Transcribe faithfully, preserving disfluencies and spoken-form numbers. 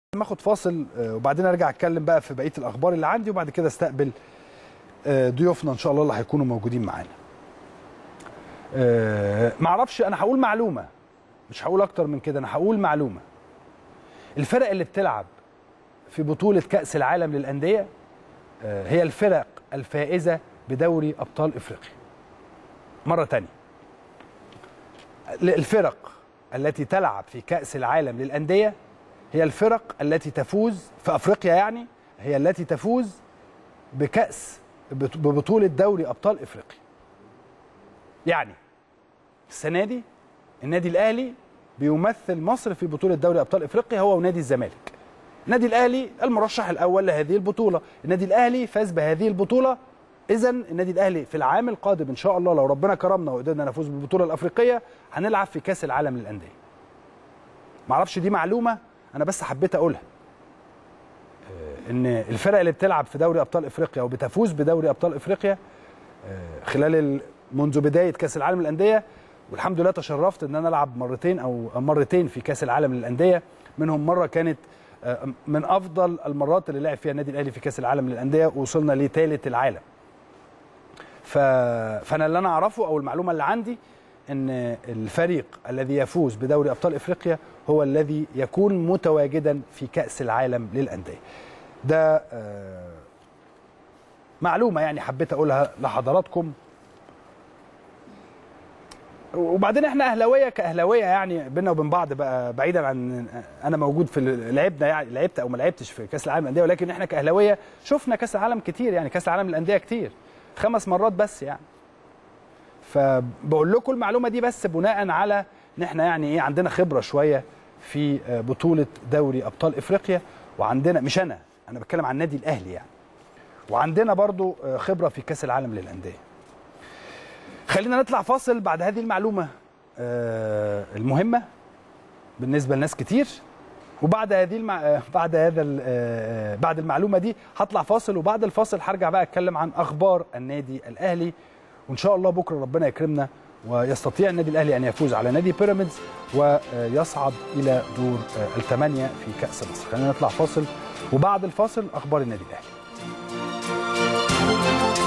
لما اخد فاصل وبعدين ارجع اتكلم بقى في بقيه الاخبار اللي عندي، وبعد كده استقبل ضيوفنا ان شاء الله اللي هيكونوا موجودين معانا. معرفش، انا هقول معلومه مش هقول اكتر من كده، انا هقول معلومه. الفرق اللي بتلعب في بطوله كاس العالم للانديه هي الفرق الفائزه بدوري ابطال افريقيا. مره ثانيه، الفرق التي تلعب في كاس العالم للانديه هي الفرق التي تفوز في افريقيا، يعني هي التي تفوز بكاس ببطوله دوري ابطال افريقيا. يعني السنه دي النادي الاهلي بيمثل مصر في بطوله دوري ابطال افريقيا، هو ونادي الزمالك. النادي الاهلي المرشح الاول لهذه البطوله، النادي الاهلي فاز بهذه البطوله، اذا النادي الاهلي في العام القادم ان شاء الله لو ربنا كرمنا وقدرنا نفوز بالبطوله الافريقيه هنلعب في كاس العالم للانديه. معرفش دي معلومه انا بس حبيت اقولها، ان الفرق اللي بتلعب في دوري ابطال افريقيا وبتفوز بدوري ابطال افريقيا خلال منذ بدايه كاس العالم للانديه، والحمد لله تشرفت ان انا العب مرتين او مرتين في كاس العالم للانديه، منهم مره كانت من افضل المرات اللي لعب فيها النادي الاهلي في كاس العالم للانديه، ووصلنا لثالث العالم. ف... فانا اللي انا اعرفه او المعلومه اللي عندي ان الفريق الذي يفوز بدوري ابطال افريقيا هو الذي يكون متواجدا في كاس العالم للانديه. ده معلومه يعني حبيت اقولها لحضراتكم. وبعدين احنا اهلاويه كاهلاويه، يعني بينا وبين بعض بقى، بعيدا عن انا موجود في لعبنا يعني لعبت او ما لعبتش في كاس العالم للانديه، ولكن احنا كاهلاويه شفنا كاس العالم كتير، يعني كاس العالم للانديه كتير، خمس مرات بس يعني. فبقول لكم المعلومه دي بس بناء على ان احنا يعني ايه عندنا خبره شويه في بطوله دوري ابطال افريقيا، وعندنا مش انا انا بتكلم عن النادي الاهلي يعني، وعندنا برضو خبره في كاس العالم للانديه. خلينا نطلع فاصل بعد هذه المعلومه المهمه بالنسبه لناس كتير، وبعد هذه المع... بعد هذا بعد المعلومه دي هطلع فاصل، وبعد الفاصل هرجع بقى اتكلم عن اخبار النادي الاهلي، وان شاء الله بكره ربنا يكرمنا ويستطيع النادي الاهلي ان يفوز على نادي بيراميدز ويصعد الى دور الثمانيه في كاس مصر. خلينا نطلع فاصل، وبعد الفاصل اخبار النادي الاهلي.